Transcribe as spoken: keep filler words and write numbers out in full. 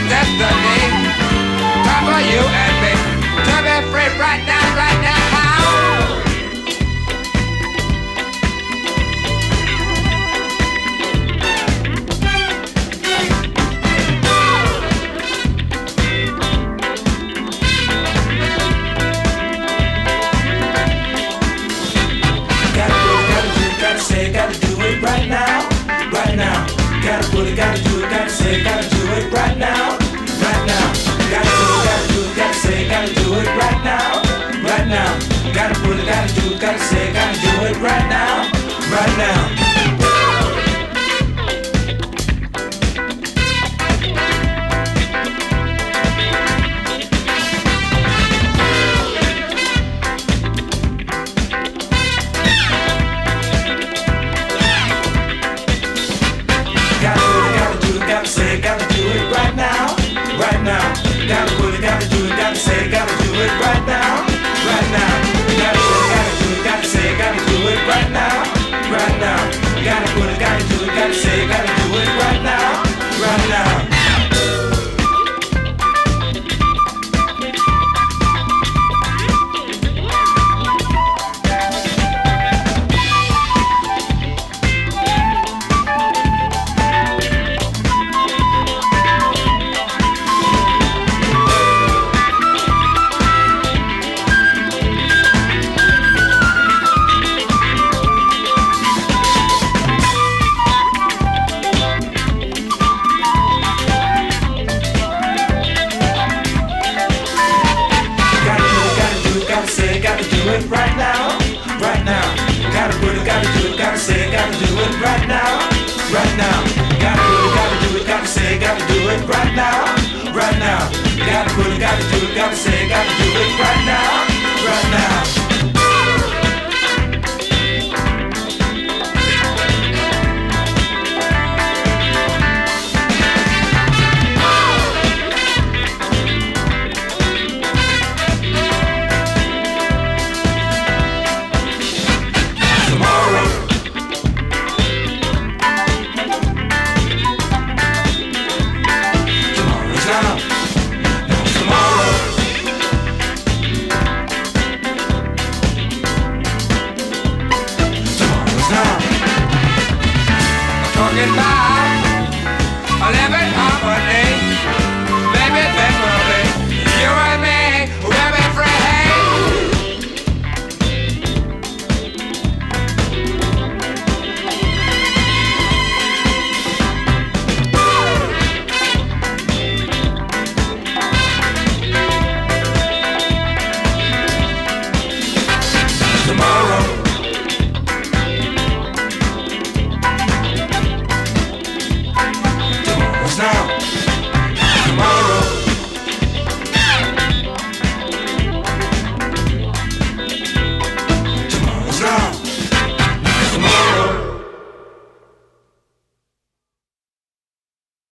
destiny. Time for you and me to be free right now, right now. Gotta do it right now, right now. Gotta put it, gotta do it, gotta say, gotta do it right now, right now. Gotta do it, gotta do it, gotta say, gotta do it right now, right now. Gotta put it, gotta do it, gotta say, gotta do it right now, right now. Say, gotta do it right now, right now. Gotta put it, gotta do it, gotta say, gotta do it right now, right now. Gotta put it, gotta do it, gotta say, gotta do it right now, right now. Gotta put it, gotta do it, gotta say, gotta do it right now, right now. Right now, right now. Gotta put it, gotta do it, gotta say, gotta do it right now, right now. Gotta put it, gotta do it, gotta say, gotta do it right now, right now. Gotta put it, gotta do it, gotta say, gotta do it right now, right now. Talking about a living harmony, baby, baby, you and me, we'll be free. Tomorrow. Now